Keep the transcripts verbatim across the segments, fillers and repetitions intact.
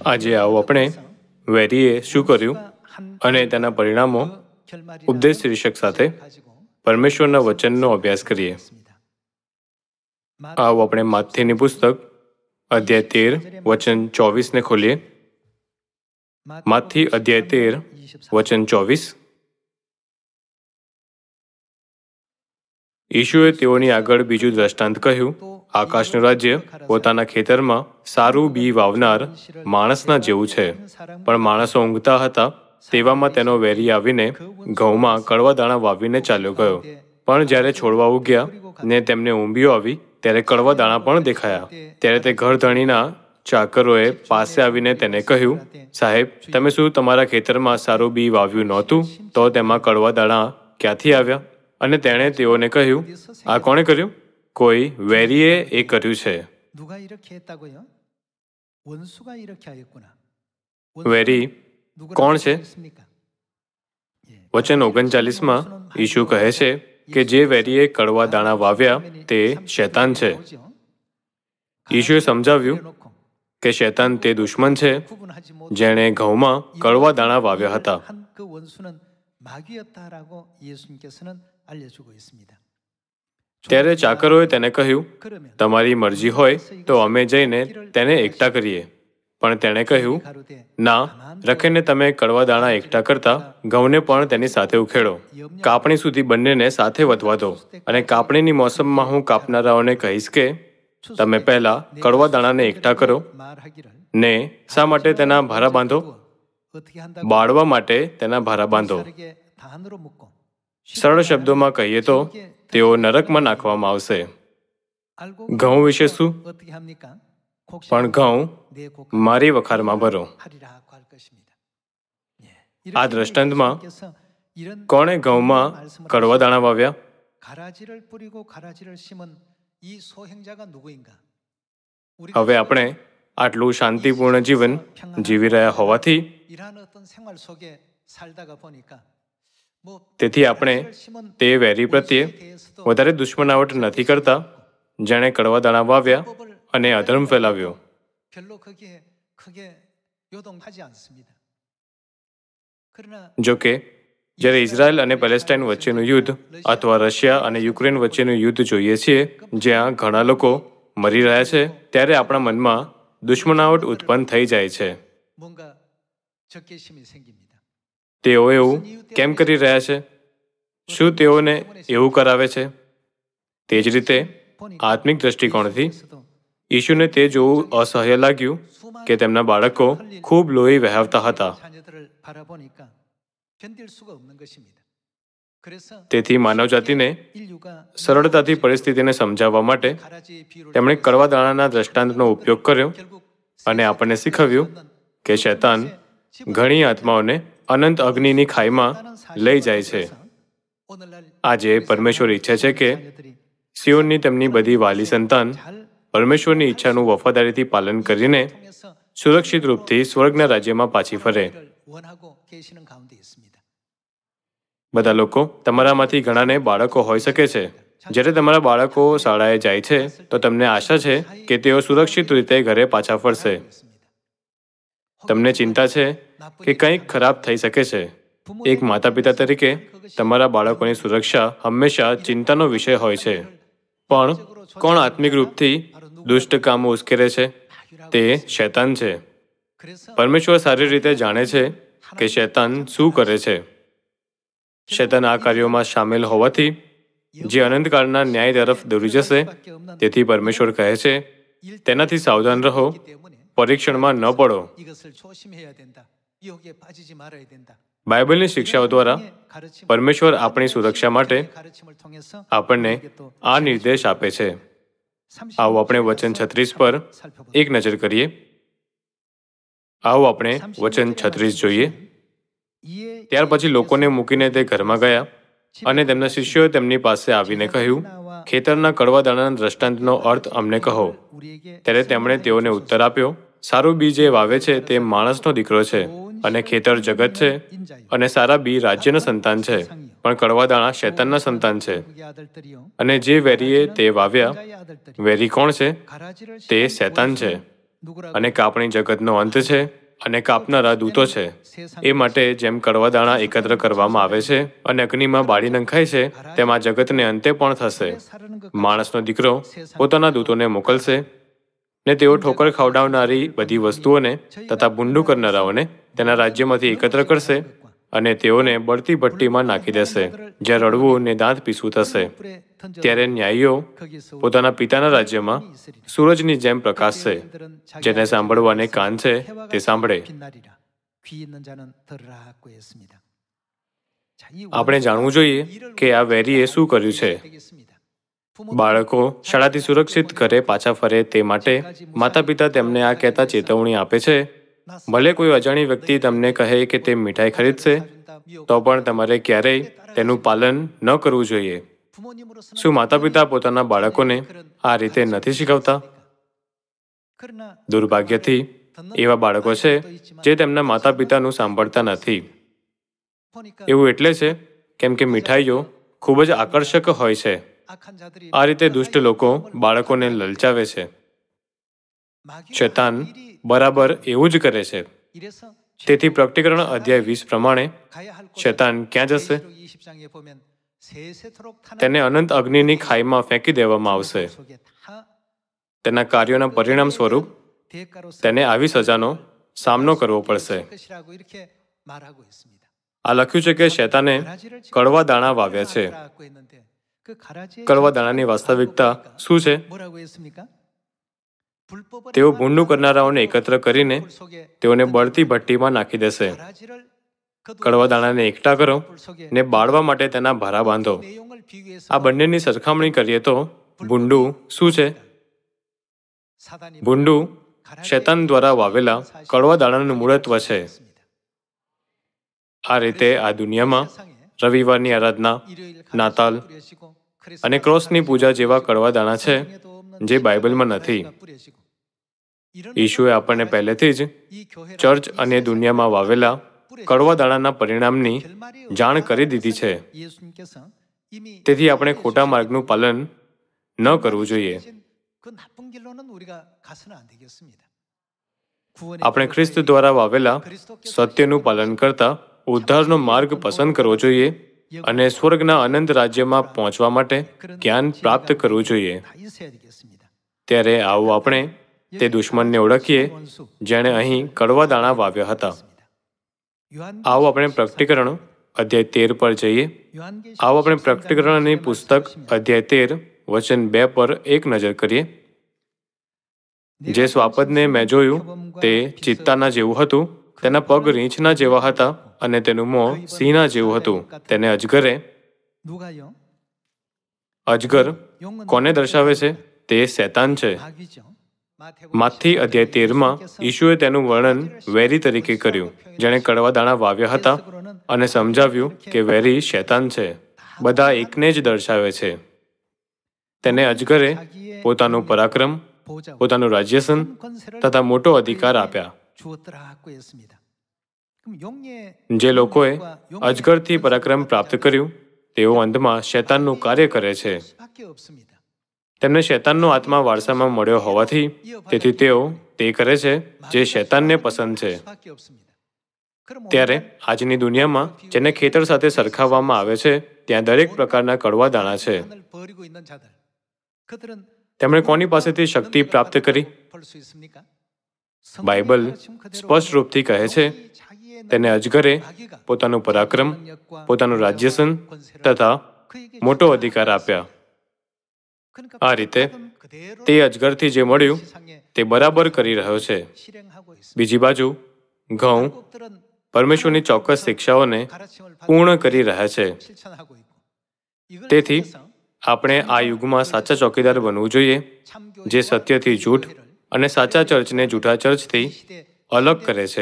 આજે આવો આપણે વેરીએ શું કર્યું અને તેના પરિણામો ઉપદેશ શીર્ષક સાથે પરમેશ્વરના વચનનો અભ્યાસ કરીએ. આવો આપણે માથેની પુસ્તક અધ્યાય તેર વચન ચોવીસને ખોલીએ. માથી અધ્યાય તેર વચન ચોવીસ. ઈશુએ તેઓની આગળ બીજું દ્રષ્ટાંત કહ્યું. આકાશનું રાજ્ય પોતાના ખેતરમાં સારું બી વાવનાર માણસના જેવું છે. પણ માણસો ઊંઘતા હતા, તેવામાં તેનો વેરી આવીને ઘઉંમાં કડવા દાણા વાવીને ચાલ્યો ગયો. પણ જ્યારે છોડવા ઉગ્યા ને તેમને ઊંબીઓ આવી, ત્યારે કડવા દાણા પણ દેખાયા. ત્યારે તે ઘરધણીના ચાકરોએ પાસે આવીને તેને કહ્યું, સાહેબ, તમે શું તમારા ખેતરમાં સારું બી વાવ્યું નહોતું? તો તેમાં કડવા દાણા ક્યાંથી આવ્યા? અને તેણે તેઓને કહ્યું, આ કોણે કર્યું? કોઈ વેરીએ એ કર્યું છે. વેરી કોણ છે? વચન ઓગણચાલીસમાં ઈશુ કહે છે કે જે વેરીએ કડવા દાણા વાવ્યા તે શૈતાન છે. ઈશુએ સમજાવ્યું કે શૈતાન તે દુશ્મન છે જેણે ઘઉંમાં કડવા દાણા વાવ્યા હતા. ત્યારે ચાકરોએ તેને કહ્યું, તમારી મરજી હોય તો અમે જઈને તેને એકઠા કરીએ. પણ તેણે કહ્યું, ના, રખીને તમે કડવા દાણા એકઠા કરતા ઘઉંને પણ તેની સાથે ઉખેડો. કાપણી સુધી બંનેને સાથે વધવા દો. અને કાપણીની મોસમમાં હું કાપનારાઓને કહીશ કે તમે પહેલા કડવા દાણાને એકઠા કરો ને શા માટે તેના ભારા બાંધો? બાળવા માટે તેના ભારા બાંધો. સરળ શબ્દોમાં કહીએ તો તેઓ નરકમાં નાખવામાં આવશે. ઘઉં વિશે શું? પણ ઘઉં મારી વખારમાં ભરો. આ દ્રષ્ટાંતમાં કોણે ઘઉંમાં કડવા દાણા વાવ્યા? હવે આપણે આટલું શાંતિપૂર્ણ જીવન જીવી રહ્યા હોવાથી તેથી આપણે તે વેરી પ્રત્યે વધારે દુશ્મનાવટ નથી કરતા જેણે કડવા દાણા વાવ્યા અને અધર્મ ફેલાવ્યો. જો કે જ્યારે ઇઝરાયલ અને પેલેસ્ટાઇન વચ્ચેનું યુદ્ધ અથવા રશિયા અને યુક્રેન વચ્ચેનું યુદ્ધ જોઈએ છીએ, જ્યાં ઘણા લોકો મરી રહ્યા છે, ત્યારે આપણા મનમાં દુશ્મનાવટ ઉત્પન્ન થઈ જાય છે. તેઓ એવું કેમ કરી રહ્યા છે? શું તેઓને એવું કરાવે છે? તે જ રીતે આત્મિક દ્રષ્ટિકોણથી ઈશુને તે જોવું અસહ્ય લાગ્યું કે તેમના બાળકો ખૂબ લોહી વહાવતા હતા. તેથી માનવજાતિને સરળતાથી પરિસ્થિતિને સમજાવવા માટે તેમણે કડવા દાણાના દ્રષ્ટાંતનો ઉપયોગ કર્યો અને આપણને શીખવ્યું કે શૈતાન ઘણી આત્માઓને અનંત અગ્નિની ખાઈમાં લઈ જાય છે. આજે પરમેશ્વર ઈચ્છે છે કે સિયોનની તેમની બધી વાલી સંતાન પરમેશ્વરની ઈચ્છાનું વફાદારીથી પાલન કરીને સુરક્ષિત રૂપથી સ્વર્ગના રાજ્યમાં પાછી ફરે. બધા લોકો, તમારામાંથી ઘણાને બાળકો હોઈ શકે છે. જ્યારે તમારા બાળકો શાળાએ જાય છે તો તમને આશા છે કે તેઓ સુરક્ષિત રીતે ઘરે પાછા ફરશે. તમને ચિંતા છે કે કંઈક ખરાબ થઈ શકે છે. એક માતા પિતા તરીકે તમારા બાળકોની સુરક્ષા હંમેશા ચિંતાનો વિષય હોય છે. પણ કોણ આત્મિક રૂપથી દુષ્ટ કામો ઉશ્કેરે છે? તે શૈતાન છે. પરમેશ્વર સારી રીતે જાણે છે કે શૈતાન શું કરે છે. શૈતાન આ કાર્યોમાં સામેલ હોવાથી જે અનંતકાળના ન્યાય તરફ દોરી જશે. તેથી પરમેશ્વર કહે છે, તેનાથી સાવધાન રહો, પરીક્ષણમાં ન પડો. બાઇબલની શિક્ષાઓ દ્વારા પરમેશ્વર આપણી સુરક્ષા માટે આપણને આ નિર્દેશ આપે છે. આવો આપણે વચન છત્રીસ પર એક નજર કરીએ. આવો આપણે વચન છત્રીસ જોઈએ. ત્યાર પછી લોકોને મૂકીને તે ઘરમાં ગયા અને તેમના શિષ્યોએ તેમની પાસે આવીને કહ્યું, ખેતરના કડવા દાણાના દ્રષ્ટાંતનો અર્થ અમને કહો. ત્યારે તેમણે તેઓને ઉત્તર આપ્યો, સારું બી જે વાવે છે તે માણસનો દીકરો છે અને ખેતર જગત છે અને સારા બી રાજ્યના સંતાન છે, પણ કડવા દાણા શૈતાનના સંતાન છે. અને જે વેરીએ તે વાવ્યા, વેરી કોણ છે? તે શૈતાન છે. અને કાપણી જગતનો અંત છે અને કાપનારા દૂતો છે. એ માટે જેમ કડવા દાણા એકત્ર કરવામાં આવે છે અને અગ્નિમાં બાળી નંખાય છે, તેમ આ જગતને અંતે પણ થશે. માણસનો દીકરો પોતાના દૂતોને મોકલશે ને તેઓ ઠોકર ખવડાવનારી બધી વસ્તુઓને તથા ભૂંડું કરનારાઓને તેના રાજ્યમાંથી એકત્ર કરશે અને તેઓને બળતી ભઠ્ઠીમાં નાખી દેશે, જ્યાં રડવું ને દાંત પીસવું થશે. ત્યારે ન્યાયીઓ પોતાના પિતાના રાજ્યમાં સૂરજની જેમ પ્રકાશશે. જેને સાંભળવાને કાન છે તે સાંભળે. આપણે જાણવું જોઈએ કે આ વેરીએ શું કર્યું છે. બાળકો શાળાથી સુરક્ષિત ઘરે પાછા ફરે તે માટે માતા પિતા તેમને આ કહેતા ચેતવણી આપે છે. ભલે કોઈ અજાણી વ્યક્તિ તમને કહે કે તે મીઠાઈ ખરીદશે, તો પણ તમારે ક્યારેય તેનું પાલન ન કરવું જોઈએ. શું માતા પિતા પોતાના બાળકોને આ રીતે નથી શીખવતા? દુર્ભાગ્યથી એવા બાળકો છે જે તેમના માતા પિતાનું સાંભળતા નથી. એવું એટલે છે કેમ કે મીઠાઈઓ ખૂબ જ આકર્ષક હોય છે. આ રીતે દુષ્ટ લોકો બાળકોને લલચાવે છે. શૈતાન બરાબર એવું જ કરે છે. તેથી પ્રકટીકરણ અધ્યાય વીસ પ્રમાણે શૈતાન ક્યાં જશે? તેને અનંત અગ્નિની ખાઈમાં ફેંકી દેવામાં આવશે. તેના કાર્યોના પરિણામ સ્વરૂપ તેને આવી સજાનો સામનો કરવો પડશે. આ લખ્યું છે કે શૈતાને કડવા દાણા વાવ્યા છે. કડવા દાણાની વાસ્તવિકતા શું છે? તેઓ ભૂંડું કરનારાઓને એકત્ર કરીને તેઓને બળતી ભઠ્ઠીમાં નાખી દેશે. કડવા દાણાને એકઠા કરો ને બાળવા માટે તેના ભારા બાંધો. આ બંનેની સરખામણી કરીએ તો ભૂંડું શું છે? ભૂંડું શૈતાન દ્વારા વાવેલા કડવા દાણાનું મૂળત્વ છે. આ રીતે આ દુનિયામાં રવિવારની આરાધના, નાતાલ અને ક્રોસની પૂજા જેવા કડવા દાણા છે જે બાઇબલમાં નથી. ઈશુએ આપણને પહેલેથી જ ચર્ચ અને દુનિયામાં વાવેલા કડવા દાણાના પરિણામની જાણ કરી દીધી છે. તેથી આપણે ખોટા માર્ગનું પાલન ન કરવું જોઈએ. આપણે ખ્રિસ્ત દ્વારા વાવેલા સત્યનું પાલન કરતા ઉદ્ધારનો માર્ગ પસંદ કરવો જોઈએ અને સ્વર્ગના અનંત રાજ્યમાં પહોંચવા માટે જ્ઞાન પ્રાપ્ત કરવું જોઈએ. ત્યારે આવો આપણે તે દુશ્મનને ઓળખીએ જેણે અહીં કડવા દાણા વાવ્યા હતા. આવો આપણે પ્રકટીકરણ અધ્યાય તેર પર જઈએ. આવો આપણે પ્રકટીકરણની પુસ્તક અધ્યાય તેર વચન બે પર એક નજર કરીએ. જે સ્વાપદને મેં જોયું તે ચિત્તાના જેવું હતું. તેના પગ રીંછના જેવા હતા અને તેનું મોં સિંહના જેવું હતું. તેને અજગરે અજગર કોને દર્શાવે છે? તે શૈતાન છે. માથી અધ્યાય તેરમાં ઈશુએ તેનું વર્ણન વેરી તરીકે કર્યું, જેણે કડવા દાણા વાવ્યા હતા અને સમજાવ્યું કે વેરી શૈતાન છે. બધા એકને જ દર્શાવે છે. તેને અજગરે પોતાનું પરાક્રમ, પોતાનું રાજ્યસન તથા મોટો અધિકાર આપ્યા. જે લોકોએ અજગરથી પરાક્રમ પ્રાપ્ત કર્યું તેઓ અંતમાં શૈતાનનું કાર્ય કરે છે. તેમને શૈતાનનો આત્મા વારસામાં મળ્યો હોવાથી તેથી તેઓ તે કરે છે જે શૈતાનને પસંદ છે. ત્યારે આજની દુનિયામાં જેને ખેતર સાથે સરખાવવામાં આવે છે ત્યાં દરેક પ્રકારના કડવા દાણા છે. તેમણે કોની પાસેથી શક્તિ પ્રાપ્ત કરી? બાઇબલ સ્પષ્ટ રૂપથી કહે છે તેને અજગરે પોતાનું પરાક્રમ, પોતાનું રાજ્યસન તથા મોટો અધિકાર આપ્યા. આ રીતે તે અજગરથી જે મળ્યું તે બરાબર કરી રહ્યો છે. બીજી બાજુ ઘઉં પરમેશ્વરની ચોક્કસ શિક્ષાઓને પૂર્ણ કરી રહ્યા છે. તેથી આપણે આ યુગમાં સાચા ચોકીદાર બનવું જોઈએ જે સત્યથી જૂઠ અને સાચા ચર્ચને જૂઠા ચર્ચથી અલગ કરે છે.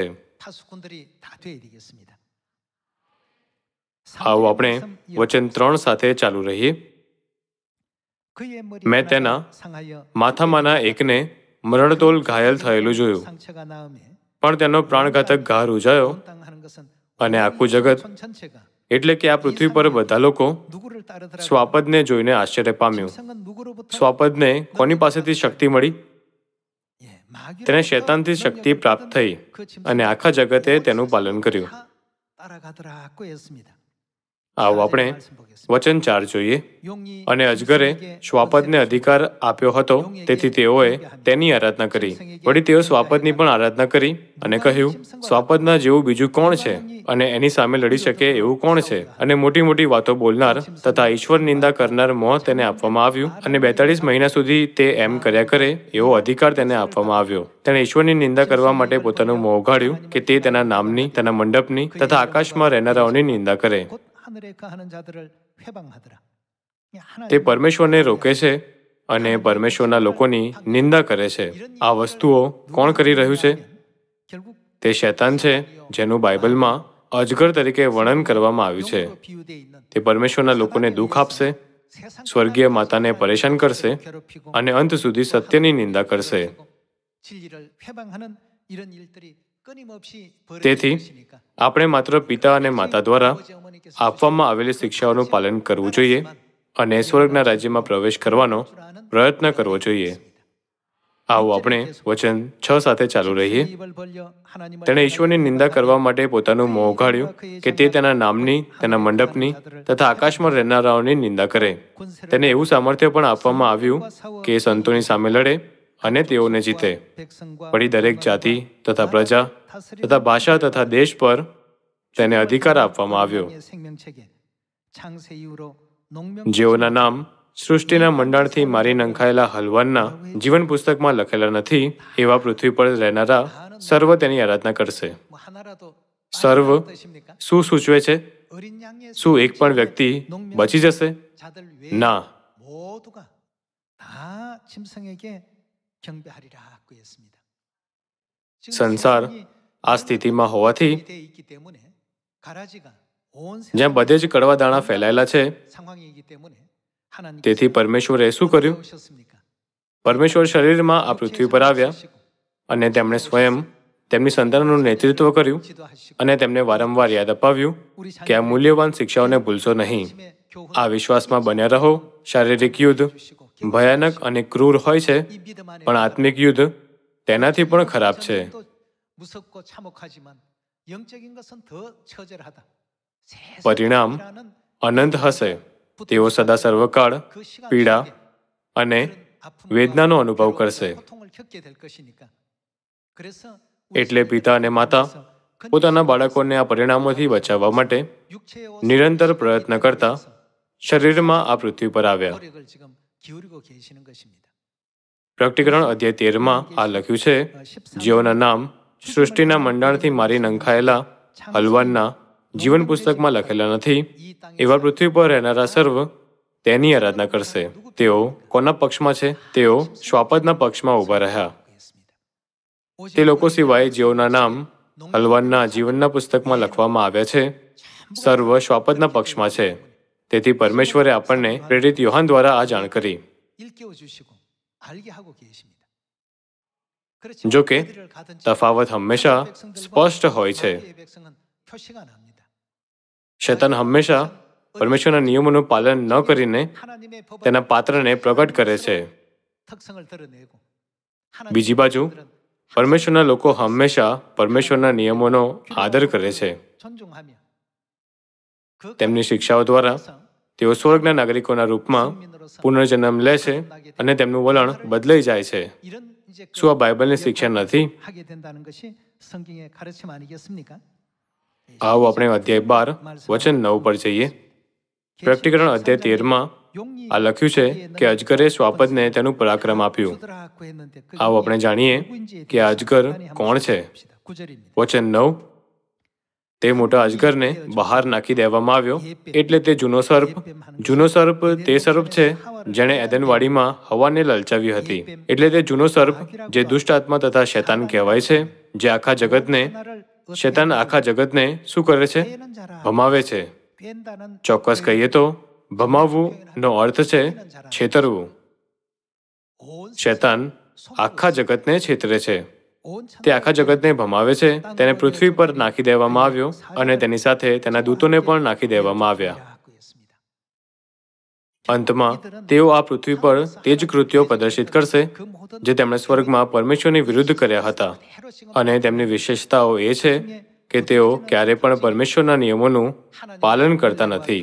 આવો આપણે વચન ત્રણ સાથે ચાલુ રહીએ. મેં તેના માથામાંના એકને મરણતોલ ઘાયલ થયેલું જોયું, પણ તેનો પ્રાણઘાતક ઘા રૂઝાયો અને આખું જગત એટલે કે આ પૃથ્વી પર બધા લોકો સ્વાપદને જોઈને આશ્ચર્ય પામ્યું. સ્વાપદને કોની પાસેથી શક્તિ મળી? તેને શૈતાનથી શક્તિ પ્રાપ્ત થઈ અને આખા જગતે તેનું પાલન કર્યું. આવો આપણે વચન ચાર જોઈએ. અને અજગરે શ્વાપદને અધિકાર આપ્યો હતો, તેથી તેઓએ તેની આરાધના કરી. વળી તેઓ શ્વાપદની પણ આરાધના કરી અને કહ્યું, શ્વાપદના જેવું બીજું કોણ છે અને એની સામે લડી શકે એવું કોણ છે? અને મોટી મોટી વાતો બોલનાર તથા ઈશ્વર નિંદા કરનાર મોં તેને આપવામાં આવ્યું, અને બેતાળીસ મહિના સુધી તે એમ કર્યા કરે એવો અધિકાર તેને આપવામાં આવ્યો. તેણે ઈશ્વરની નિંદા કરવા માટે પોતાનું મોં ઉઘાડ્યું કે તે તેના નામની, તેના મંડપની તથા આકાશમાં રહેનારાઓની નિંદા કરે. તે પરમેશ્વરને રોકે છે અને પરમેશ્વરના લોકોની નિંદા કરે છે. આ વસ્તુઓ કોણ કરી રહ્યું છે? તે શૈતાન છે, જેનું બાઇબલમાં અજગર તરીકે વર્ણન કરવામાં આવ્યું છે. તે પરમેશ્વરના લોકોને દુઃખ આપશે, સ્વર્ગીય માતાને પરેશાન કરશે અને અંત સુધી સત્યની નિંદા કરશે. તેથી આપણે માત્ર પિતા અને માતા દ્વારા આપવામાં આવેલી શિક્ષાઓનું પાલન કરવું જોઈએ અને સ્વર્ગના રાજ્યમાં પ્રવેશ કરવાનો પ્રયત્ન કરવો જોઈએ. આવો આપણે વચન છ સાથે ચાલુ રહીએ. તેણે ઈશ્વરની નિંદા કરવા માટે પોતાનું મોં ઉઘાડ્યું કે તે તેના નામની, તેના મંડપની તથા આકાશમાં રહેનારાઓની નિંદા કરે. તેને એવું સામર્થ્ય પણ આપવામાં આવ્યું કે સંતોની સામે લડે અને તેઓને જીતે. વળી દરેક જાતિ તથા પ્રજા તથા ભાષા તથા દેશ પર તેને અધિકાર આપવામાં આવ્યો. જેઓના નામ સૃષ્ટિના મંડાણથી મારી નંખાયેલા હલવાનના જીવન પુસ્તકમાં લખેલા નથી, એવા પૃથ્વી પર રહેનારા સર્વ તેની આરાધના કરશે. સર્વ શું સૂચવે છે? શું એક પણ વ્યક્તિ બચી જશે? ના. સંસાર આ સ્થિતિમાં હોવાથી, જ્યાં બધે જ કડવા દાણા ફેલાયેલા છે, તેથી પરમેશ્વરે શું કર્યું? પરમેશ્વર શરીરમાં આ પૃથ્વી પર આવ્યા અને તેમણે સ્વયં તેમની સંતાનોનું નેતૃત્વ કર્યું અને તેમને વારંવાર યાદ અપાવ્યું કે આ મૂલ્યવાન શિક્ષાઓને ભૂલશો નહીં. આ વિશ્વાસમાં બન્યા રહો. શારીરિક યુદ્ધ ભયાનક અને ક્રૂર હોય છે, પણ આત્મિક યુદ્ધ તેનાથી પણ ખરાબ છે. પરિણામ અનંત હશે. તેઓ સદા સર્વકાળ પીડા અને વેદનાનો અનુભવ કરશે. એટલે પિતા અને માતા પોતાના બાળકોને આ પરિણામોથી બચાવવા માટે નિરંતર પ્રયત્ન કરતા શરીરમાં આ પૃથ્વી પર આવ્યા. પ્રકટીકરણ અધ્યાય તેરમાં આ લખ્યું છે, જેઓના નામ સૃષ્ટિના મંડાણથી મારી નંખાયેલા હલવાનના જીવન પુસ્તકમાં લખેલા નથી, એવા પૃથ્વી પર રહેનારા સર્વ તેની આરાધના કરશે. તેઓ કોના પક્ષમાં છે? તેઓ શ્વાપદના પક્ષમાં ઊભા રહ્યા. તે લોકો સિવાય જેઓના નામ હલવાનના જીવનના પુસ્તકમાં લખવામાં આવ્યા છે, સર્વ શ્વાપદના પક્ષમાં છે. તેથી પરમેશ્વરે આપણને પ્રેરિત યોહાન દ્વારા આ જાણ કરી. જો કે તફાવત હંમેશા સ્પષ્ટ હોય છે. શૈતાન હંમેશા પરમેશ્વરના નિયમોનું પાલન ન કરીને તેના પાત્રને પ્રગટ કરે છે. બીજી બાજુ પરમેશ્વરના લોકો હંમેશા પરમેશ્વરના નિયમોનો આદર કરે છે. તેમની શિક્ષાઓ દ્વારા તેઓ સ્વર્ગના નાગરિકોના રૂપમાં પુનર્જન્મ લે છે અને તેમનું વલણ બદલાઈ જાય છે. શું આ બાઇબલની શિક્ષા નથી? આવો આપણે અધ્યાય બાર વચન નવ પર જઈએ. પ્રકટીકરણ અધ્યાય તેરમાં આ લખ્યું છે કે અજગરે શ્વાપદને તેનું પરાક્રમ આપ્યું. આવો આપણે જાણીએ કે આ અજગર કોણ છે. વચન નવ. તે મોટા અજગરને બહાર નાખી દેવામાં આવ્યો. એટલે તે જૂનો સર્પ. જૂનો સર્પ તે સર્પ છે જેણે એદનવાડીમાં હવાને લલચાવી હતી. એટલે તે જૂનો સર્પ જે દુષ્ટ આત્મા તથા શૈતાન કહેવાય છે, જે આખા જગતને શૈતાન આખા જગતને શું કરે છે? ભમાવે છે. ચોક્કસ કહીએ તો ભમાવવું નો અર્થ છે છેતરવું. શૈતાન આખા જગતને છેતરે છે. તે આખા જગતને ભમાવે છે. તેને પૃથ્વી પર નાખી દેવામાં આવ્યો અને તેની સાથે તેના દૂતોને પણ નાખી દેવામાં આવ્યા. અંતમાં તેઓ આ પૃથ્વી પર તે જ કૃત્યો પ્રદર્શિત કરશે જે તેમણે સ્વર્ગમાં પરમેશ્વરની વિરુદ્ધ કર્યા હતા. અને તેમની વિશેષતાઓ એ છે કે તેઓ ક્યારે પણ પરમેશ્વરના નિયમોનું પાલન કરતા નથી.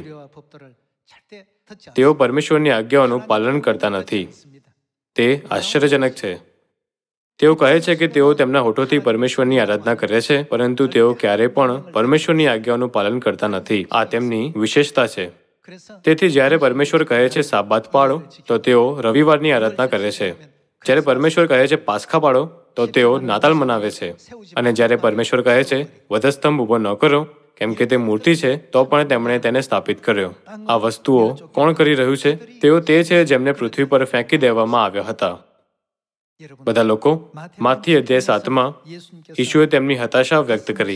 તેઓ પરમેશ્વરની આજ્ઞાઓનું પાલન કરતા નથી. તે આશ્ચર્યજનક છે. તેઓ કહે છે કે તેઓ તેમના હોઠોથી પરમેશ્વરની આરાધના કરે છે, પરંતુ તેઓ ક્યારે પણ પરમેશ્વરની આજ્ઞાઓનું પાલન કરતા નથી. આ તેમની વિશેષતા છે. તેથી જ્યારે પરમેશ્વર કહે છે સાબાત પાળો, તો તેઓ રવિવારની આરાધના કરે છે. જ્યારે પરમેશ્વર કહે છે પાસ્ખા પાળો, તો તેઓ નાતાલ મનાવે છે. અને જ્યારે પરમેશ્વર કહે છે વધસ્તંભ ઊભો ન કરો, કેમ કે તે મૂર્તિ છે, તો પણ તેમણે તેને સ્થાપિત કર્યો. આ વસ્તુઓ કોણ કરી રહ્યું છે? તેઓ તે છે જેમને પૃથ્વી પર ફેંકી દેવામાં આવ્યા હતા. બધા લોકો, માથી અધ્યાય સાતમાં ઈશુએ તેમની હતાશા વ્યક્ત કરી.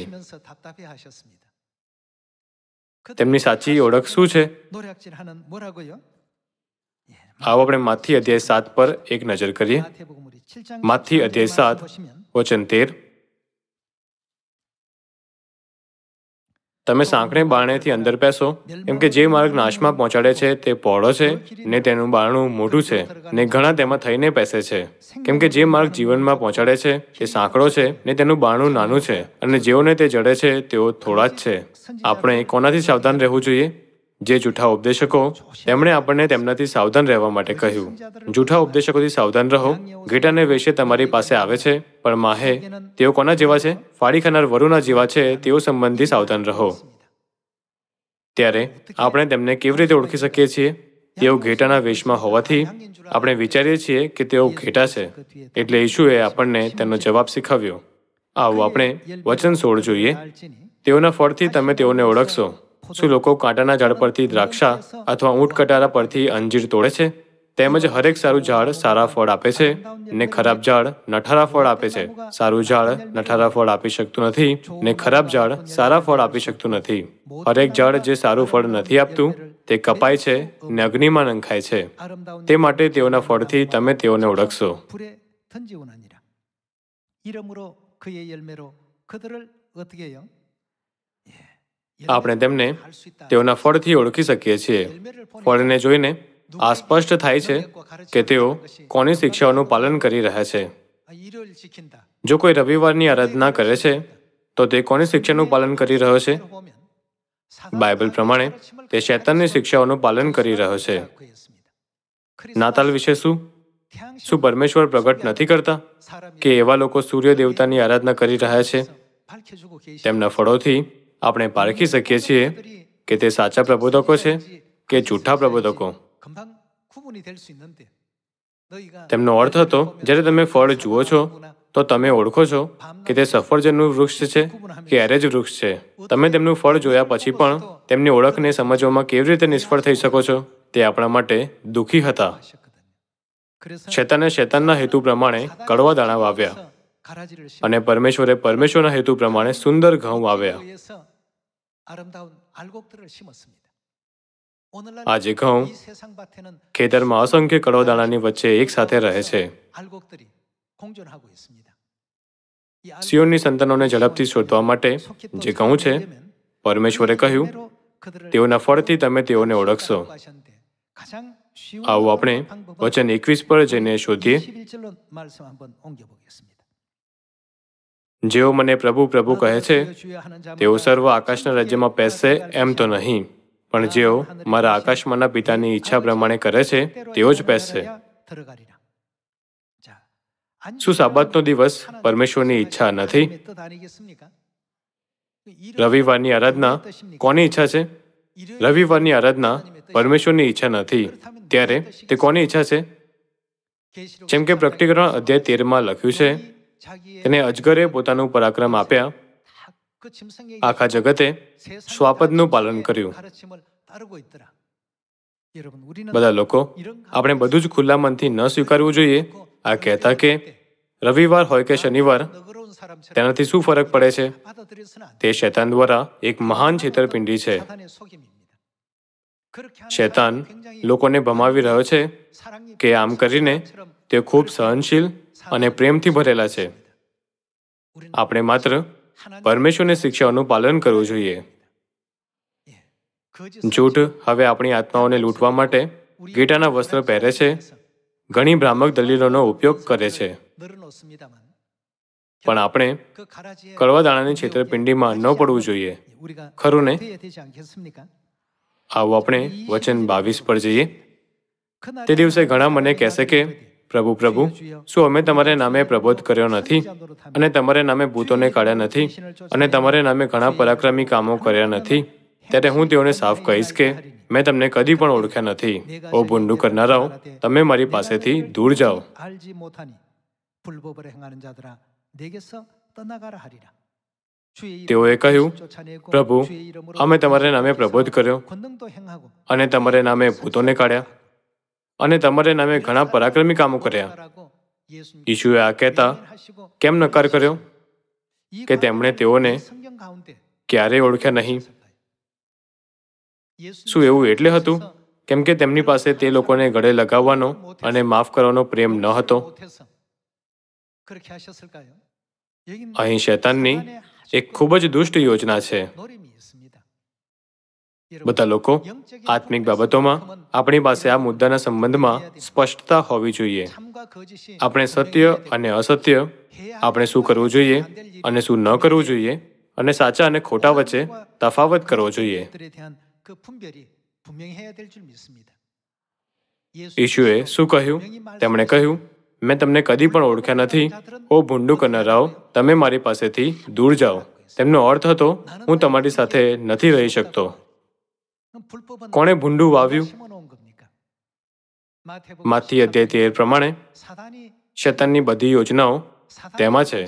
તેમની સાચી ઓળખ શું છે? આવો આપણે માથી અધ્યાય સાત પર એક નજર કરીએ. માથી અધ્યાય સાત વચન તેર. તમે સાંકડે બારણેથી અંદર બેસો, કેમ કે જે માર્ગ નાશમાં પહોંચાડે છે તે પહોળો છે ને તેનું બારણું મોટું છે, ને ઘણા તેમાં થઈને બેસે છે. કેમ કે જે માર્ગ જીવનમાં પહોંચાડે છે તે સાંકડો છે ને તેનું બારણું નાનું છે, અને જેઓને તે જડે છે તેઓ થોડા જ છે. આપણે કોનાથી સાવધાન રહેવું જોઈએ? જે જૂઠા ઉપદેશકો, તેમણે આપણને તેમનાથી સાવધાન રહેવા માટે કહ્યું. જૂઠા ઉપદેશકોથી સાવધાન રહો. ઘેટાને વેશે તમારી પાસે આવે છે, પણ માહે તેઓ કોના જેવા છે? ફાડી ખાનાર વરુના જેવા છે. તેઓ સંબંધી સાવધાન રહો. ત્યારે આપણે તેમને કેવી રીતે ઓળખી શકીએ છીએ? તેઓ ઘેટાના વેશમાં હોવાથી આપણે વિચારીએ છીએ કે તેઓ ઘેટા છે. એટલે ઈશુએ આપણને તેનો જવાબ શીખવ્યો. આવો આપણે વચન સોળ જોઈએ. તેઓના ફળથી તમે તેઓને ઓળખશો. શું લોકો કાંટાના ઝાડ પરથી દ્રાક્ષા અથવા ઊંટ કટારા પરથી અંજીર તોડે છે? તેમજ હરેક સારું ઝાડ સારા ફળ આપે છે, ને ખરાબ ઝાડ નઠારા ફળ આપે છે. સારું ઝાડ નઠારા ફળ આપી શકતું નથી, ને ખરાબ ઝાડ સારા ફળ આપી શકતું નથી. હરેક ઝાડ જે સારું ફળ નથી આપતું તે કપાય છે ને અગ્નિમાં નંખાય છે. તે માટે તેઓના ફળથી તમે તેઓને ઓળખશો. આપણે તેમને તેઓના ફળથી ઓળખી શકીએ છીએ. ફળને જોઈને આ સ્પષ્ટ થાય છે કે તેઓ કોની શિક્ષાઓનું પાલન કરી રહ્યા છે. જો કોઈ રવિવારની આરાધના કરે છે, તો તે કોની શિક્ષાનું પાલન કરી રહ્યો છે? બાઇબલ પ્રમાણે તે શૈતાનની શિક્ષાઓનું પાલન કરી રહ્યો છે. નાતાલ વિશે શું? શું પરમેશ્વર પ્રગટ નથી કરતા કે એવા લોકો સૂર્ય દેવતાની આરાધના કરી રહ્યા છે? તેમના ફળોથી આપણે પારખી શકીએ છીએ કે તે સાચા પ્રબોધકો છે કે જૂઠા પ્રબોધકો. તેમનો અર્થ હતો, જ્યારે તમે ફળ જુઓ છો તો તમે ઓળખો છો કે તે સફરજનનું વૃક્ષ છે કે એરેજ વૃક્ષ છે. તમે તેમનું ફળ જોયા પછી પણ તેમની ઓળખને સમજવામાં કેવી રીતે નિષ્ફળ થઈ શકો છો? તે આપણા માટે દુઃખી હતા. શૈતાને શૈતાનના હેતુ પ્રમાણે કડવા દાણા વાવ્યા, અને પરમેશ્વરે પરમેશ્વરના હેતુ પ્રમાણે સુંદર ઘઉં વાવ્યા. આજે ઘઉં ખેતરમાં અસંખ્ય કડવાદાણાની વચ્ચે એક સાથે રહે છે. સિયોનની સંતાનોને ઝડપથી શોધવા માટે જે ઘઉં છે, પરમેશ્વરે કહ્યું, તેઓના ફળથી તમે તેઓને ઓળખશો. આવું આપણે વચન એકવીસ પર જઈને શોધીએ. જેઓ મને પ્રભુ પ્રભુ કહે છે, તેઓ સર્વ આકાશના રાજ્યમાં પેસશે એમ તો નહીં, પણ જેઓ મારા આકાશમાંના પિતાની ઈચ્છા પ્રમાણે કરે છે તેઓ જ પેસશે. શું સાબાતનો દિવસ પરમેશ્વરની ઈચ્છા નથી? રવિવારની આરાધના કોની ઈચ્છા છે? રવિવારની આરાધના પરમેશ્વરની ઈચ્છા નથી. ત્યારે તે કોની ઈચ્છા છે? જેમ કે પ્રકટીકરણ અધ્યાય તેરમાં લખ્યું છે, તેને અજગરે પોતાનું પરાક્રમ આપ્યા, આખા જગતે શ્વાપદનું પાલન કર્યું. બધા લોકો, આપણે બધું જ ખુલ્લા મનથી ન સ્વીકારવું જોઈએ. આ કહેતા કે રવિવાર હોય કે શનિવાર, તેનાથી શું ફરક પડે છે? તે શૈતાન દ્વારા એક મહાન છેતરપિંડી છે. શૈતાન લોકોને ભમાવી રહ્યો છે કે આમ કરીને તે ખૂબ સહનશીલ અને પ્રેમથી ભરેલા છે. આપણે માત્ર પરમેશ્વરની શિક્ષાઓનું પાલન કરવું જોઈએ. જૂઠ હવે આપણી આત્માઓને લૂંટવા માટે ઘેટાના વસ્ત્ર પહેરે છે, ઘણી ભ્રામક દલીલોનો ઉપયોગ કરે છે, પણ આપણે કડવા દાણાની છેતરપિંડીમાં ન પડવું જોઈએ, ખરું ને? આવો આપણે વચન બાવીસ પર જઈએ. તે દિવસે ઘણા મને કહેશે કે, પ્રભુ પ્રભુ, શું અમે તમારે નામે પ્રબોધ કર્યો નથી, અને તમારે નામે ભૂતોને કાઢ્યા નથી, અને તમારે નામે ઘણા પરાક્રમી કામો કર્યા નથી? ત્યારે હું તેઓને સાફ કહીશ કે મેં તમને કદી પણ ઓળખ્યા નથી. ઓ ભૂંડું કરનારાઓ, તમે મારી પાસેથી દૂર જાઓ. તેઓએ કહ્યું, પ્રભુ, અમે તમારે નામે પ્રબોધ કર્યો, અને તમારે નામે ભૂતોને કાઢ્યા, અને તમારે નામે ઘણા પરાક્રમી કામો કર્યા. ઈશુએ આ કહેતા કેમ નકાર કર્યો કે તેમણે તેઓને ક્યારેય ઓળખ્યા નહીં? શું એવું એટલે હતું કેમ કે તેમની પાસે તે લોકોને ગળે લગાવવાનો અને માફ કરવાનો પ્રેમ ન હતો? અહીં શૈતાનની એક ખૂબ જ દુષ્ટ યોજના છે. બધા લોકો, આત્મિક બાબતોમાં આપણી પાસે આ મુદ્દાના સંબંધમાં સ્પષ્ટતા હોવી જોઈએ. આપણે સત્ય અને અસત્ય, આપણે શું કરવું જોઈએ અને શું ન કરવું જોઈએ, અને સાચા અને ખોટા વચ્ચે તફાવત કરવો જોઈએ. ઈશુએ શું કહ્યું? તેમણે કહ્યું, મેં તમને કદી પણ ઓળખ્યા નથી. ઓ ભૂંડું કરનારાઓ, તમે મારી પાસેથી દૂર જાઓ. તેમનો અર્થ હતો, હું તમારી સાથે નથી રહી શકતો. કોણે ભૂંડું વાવ્યું? માથી અધ્યાય તેર પ્રમાણે શૈતાનની બધી યોજનાઓ તેમાં છે.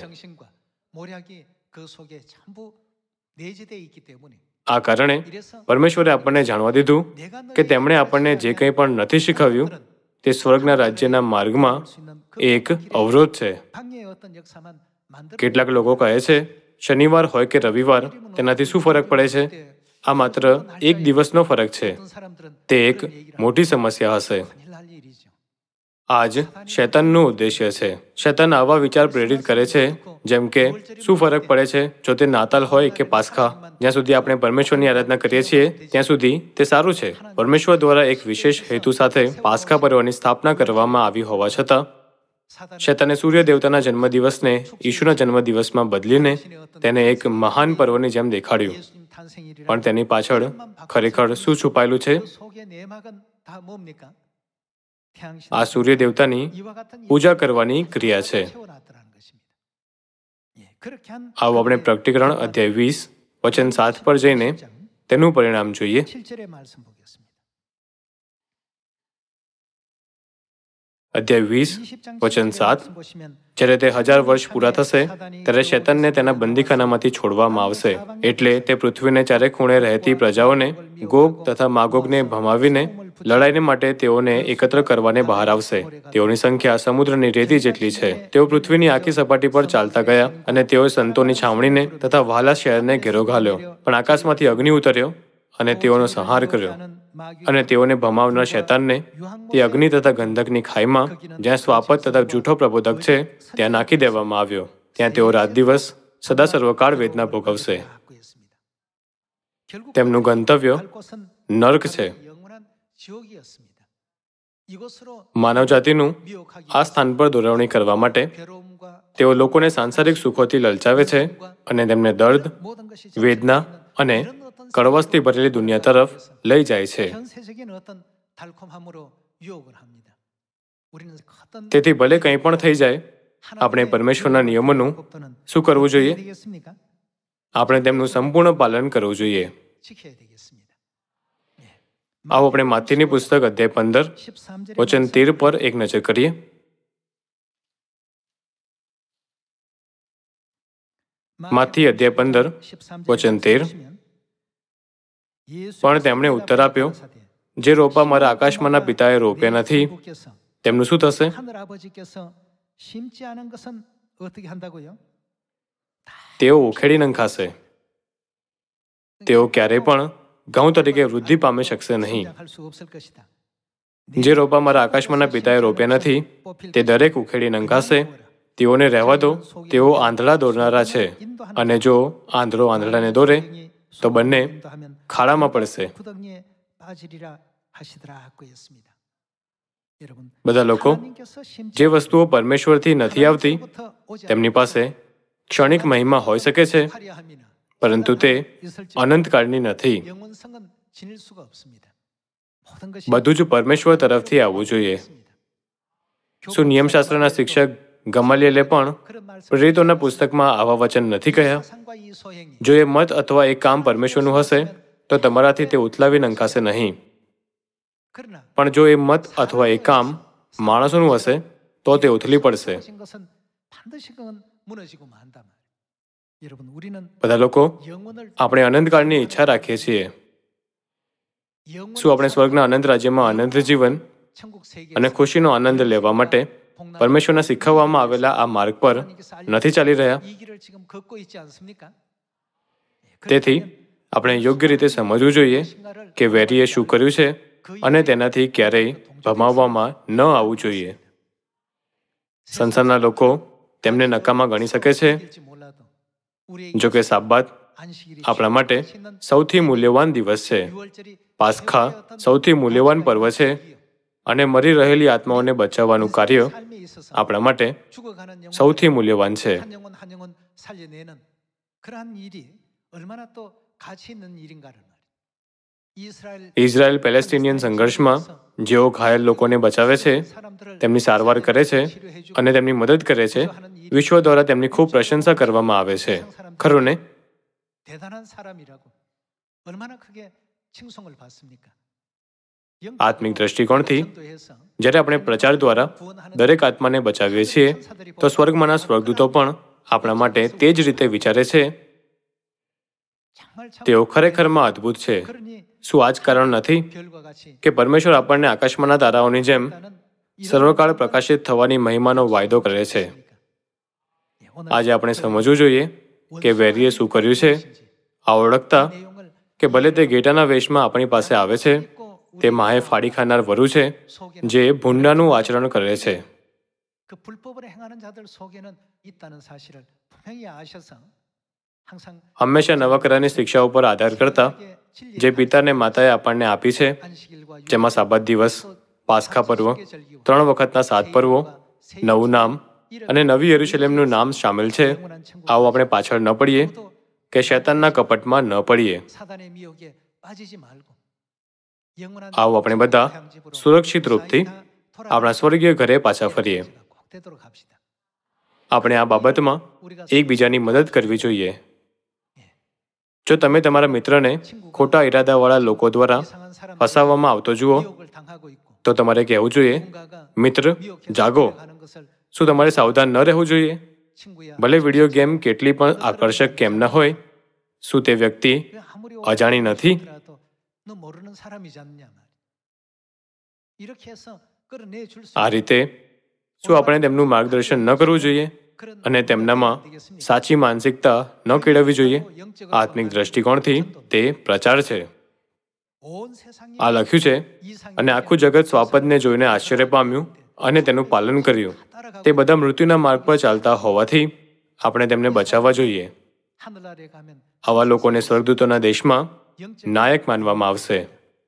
આ કારણે પરમેશ્વરે આપણને જાણવા દીધું કે તેમણે આપણને જે કંઈ પણ નથી શીખવ્યું તે સ્વર્ગના રાજ્યના માર્ગમાં એક અવરોધ છે. કેટલાક લોકો કહે છે, શનિવાર હોય કે રવિવાર, તેનાથી શું ફરક પડે છે? આ માત્ર એક દિવસનો ફરક છે. તે એક મોટી સમસ્યા હશે. આ જ શૈતાનનું ઉદ્દેશ્ય છે. શૈતાન આવા વિચાર પ્રેરિત કરે છે, જેમ કે શું ફરક પડે છે જો તે નાતાલ હોય કે પાસ્ખા? જ્યાં સુધી આપણે પરમેશ્વરની આરાધના કરીએ છીએ ત્યાં સુધી તે સારું છે. પરમેશ્વર દ્વારા એક વિશેષ હેતુ સાથે પાસ્ખા પર્વની સ્થાપના કરવામાં આવી હોવા છતાં શૈતાને સૂર્ય દેવતાના જન્મદિવસને ઈશુના જન્મદિવસમાં બદલીને તેને એક મહાન પર્વની જેમ દેખાડ્યું. પણ તેની પાછળ ખરેખર શું છુપાયેલું છે? આ સૂર્ય દેવતાની પૂજા કરવાની ક્રિયા છે. આવો આપણે પ્રકટીકરણ અધ્યાય વીસ વચન સાત પર જઈને તેનું પરિણામ જોઈએ. અધ્યાય વીસ વચન સાત. જ્યારે તે હજાર વર્ષ પૂરા થશે ત્યારે શૈતાનને તેના બંદીખાનામાંથી છોડવામાં આવશે. એટલે તે પૃથ્વીને ચારે ખૂણે રહેતી પ્રજાઓને, ગોગ તથા માગોગને ભમાવીને લડાઈને માટે તેઓને એકત્ર કરવાને બહાર આવશે. તેઓની સંખ્યા સમુદ્રની રેતી જેટલી છે. તેઓ પૃથ્વીની આખી સપાટી પર ચાલતા ગયા, અને તેઓએ સંતોની છાવણીને તથા વહાલા શહેરને ઘેરો ઘાલ્યો. પણ આકાશમાંથી અગ્નિ ઉતર્યો અને તેઓનો સંહાર કર્યો, અને તેઓને ભમાવનાર શૈતાનને તે અગ્નિ તથા ગંધકની ખાઈમાં, જ્યાં સ્વાપત તથા જૂઠો પ્રબોધક છે, ત્યાં નાખી દેવામાં આવ્યો. ત્યાં તેઓ રાત દિવસ સદા સર્વકાળ વેદના ભોગવશે. તેમનું ગંતવ્ય નર્ક છે. માનવજાતિનું આ સ્થાન પર દોરવણી કરવા માટે તેઓ લોકોને સાંસારિક સુખોથી લલચાવે છે અને તેમને દર્દ, વેદના અને કડવાશથી ભરેલી દુનિયા તરફ લઈ જાય છે. તેથી ભલે કંઈ પણ થઈ જાય, આપણે પરમેશ્વરના નિયમોનું શું કરવું જોઈએ? આપણે તેમનું સંપૂર્ણ પાલન કરવું જોઈએ. આવો આપણે માથીની પુસ્તક અધ્યાય પંદર વચન તેર પર એક નજર કરીએ. માથી અધ્યાય પંદર વચન તેર. પણ તેમણે ઉત્તર આપ્યો, જે રોપા મારા આકાશમાંના પિતાએ રોપ્યા નથી તેમનું શું થશે? તેઓ ઉખેડી નંખાશે. તેઓ ક્યારેય પણ ઘઉં તરીકે વૃદ્ધિ પામી શકશે નહીં. જે રોપા મારા આકાશમાંના પિતાએ રોપ્યા નથી તે દરેક ઉખેડી નંખાશે. તેઓને રહેવા દો, તેઓ આંધળા દોરનારા છે, અને જો આંધળો આંધળાને દોરે તો બંને ખાડામાં પડશે. બધા લોકો જે વસ્તુઓ પરમેશ્વરથી નથી આવતી તેમની પાસે ક્ષણિક મહિમા હોઈ શકે છે, પરંતુ તે અનંતકાળની નથી. બધું જ પરમેશ્વર તરફથી આવવું જોઈએ. શું નિયમશાસ્ત્રના શિક્ષક ગમાલિયેલે પણ પ્રેરિતોના પુસ્તકમાં આવા વચન નથી કહ્યા? જો એ મત અથવા એ કામ પરમેશ્વરનું હશે તો તમારાથી તે ઉથલાવી નંખાશે નહીં. પણ જો એ મત અથવા એ કામ માણસોનું હશે તો તે ઉથલી પડશે. બધા લોકો આપણે અનંતકાળની ઈચ્છા રાખીએ છીએ. શું આપણે સ્વર્ગના અનંત રાજ્યમાં અનંત જીવન અને ખુશીનો આનંદ લેવા માટે પરમેશ્વરના શીખવવામાં આવેલા આ માર્ગ પર નથી ચાલી રહ્યા? તેથી આપણે યોગ્ય રીતે સમજવું જોઈએ કે વેરીએ શું કર્યું છે અને તેનાથી ક્યારેય ભમાવવામાં ન આવવું જોઈએ. સંસારના લોકો તેમને નકામા ગણી શકે છે. જો કે સાબ્બાત આપણા માટે સૌથી મૂલ્યવાન દિવસ છે. પાસ્ખા સૌથી મૂલ્યવાન પર્વ છે અને મરી રહેલી આત્માઓને બચાવવાનું કાર્ય આપણા માટે સૌથી મૂલ્યવાન છે. ઇઝરાયલ પેલેસ્ટિનિયન સંઘર્ષમાં જેઓ ઘાયલ લોકોને બચાવે છે, તેમની સારવાર કરે છે અને તેમની મદદ કરે છે, વિશ્વ દ્વારા તેમની ખૂબ પ્રશંસા કરવામાં આવે છે. ખરું ને? આત્મિક દ્રષ્ટિકોણથી જ્યારે આપણે પ્રચાર દ્વારા દરેક આત્માને બચાવીએ છીએ તો સ્વર્ગમાંના સ્વર્ગદૂતો પણ આપણા માટે તે જ રીતે વિચારે છે. તેઓ ખરેખરમાં અદ્ભુત છે. શું આ જ કારણ નથી કે પરમેશ્વર આપણને આકાશમાંના તારાઓની જેમ સર્વકાળ પ્રકાશિત થવાની મહિમાનો વાયદો કરે છે? આજે આપણે સમજવું જોઈએ કે વેરીએ શું કર્યું છે. આ ઓળખતા કે ભલે તે ઘેટાના વેશમાં આપણી પાસે આવે છે, તે માહે ફાડી ખાનાર વરુ છે જે ભૂંડાનું આચરણ કરે છે. હંમેશા નવા કરારની શિક્ષા ઉપર આધાર કરતા જે પિતાને માતાએ આપણને આપી છે, જેમાં સાબત દિવસ, પાસ્ખા પર્વ, ત્રણ વખતના સાત પર્વો, નવું નામ અને નવી યરુશલેમનું નામ સામેલ છે, આવો આપણે પાછળ ન પડીએ કે શૈતાનના કપટમાં ન પડીએ. આવો આપણે બધા સુરક્ષિત રૂપથી આપણા સ્વર્ગીય ઘરે પાછા ફરીએ. આપણે આ બાબતમાં એકબીજાની મદદ કરવી જોઈએ. જો તમે તમારા મિત્રને ખોટા ઈરાદાવાળા લોકો દ્વારા ફસાવવામાં આવતો જુઓ તો તમારે કહેવું જોઈએ, મિત્ર જાગો. શું તમારે સાવધાન ન રહેવું જોઈએ? ભલે વિડીયો ગેમ કેટલી પણ આકર્ષક કેમ ન હોય, શું તે વ્યક્તિ અજાણી નથી? આ રીતે શું આપણે તેમનું માર્ગદર્શન ન કરવું જોઈએ અને તેમનામાં સાચી માનસિકતા ન કેળવવી જોઈએ? આત્મિક દ્રષ્ટિકોણથી તે પ્રચાર છે. આ લખ્યું છે અને આખું જગત સ્વાપદને જોઈને આશ્ચર્ય પામ્યું અને તેનું પાલન કર્યું. તે બધા મૃત્યુના માર્ગ પર ચાલતા હોવાથી આપણે તેમને બચાવવા જોઈએ. આવા લોકોને સ્વર્ગદૂતોના દેશમાં નાયક માનવામાં આવશે.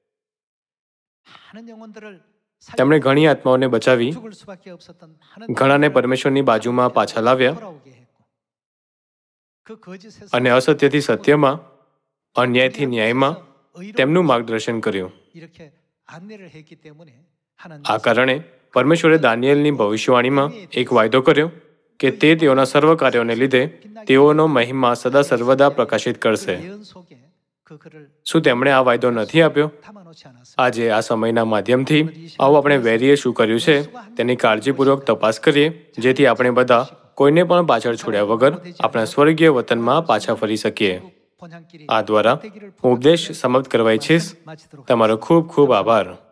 તેમણે ઘણી આત્માઓને બચાવી, ઘણાને પરમેશ્વરની બાજુમાં પાછા લાવ્યા અને અસત્યથી સત્યમાં, અન્યાયથી ન્યાયમાં તેમનું માર્ગદર્શન કર્યું. આ કારણે પરમેશ્વરે દાનિયેલની ભવિષ્યવાણીમાં એક વાયદો કર્યો કે તે તેઓના સર્વ કાર્યોને લીધે તેઓનો મહિમા સદા સર્વદા પ્રકાશિત કરશે. શું તેમણે આ વાયદો નથી આપ્યો? આજે આ સમયના માધ્યમથી આવો આપણે વેરીએ શું કર્યું છે તેની કાળજીપૂર્વક તપાસ કરીએ, જેથી આપણે બધા કોઈને પણ પાછળ છોડ્યા વગર આપણા સ્વર્ગીય વતનમાં પાછા ફરી શકીએ. આ દ્વારા હું ઉપદેશ સમાપ્ત કરવા ઈચ્છીશ. તમારો ખૂબ ખૂબ આભાર.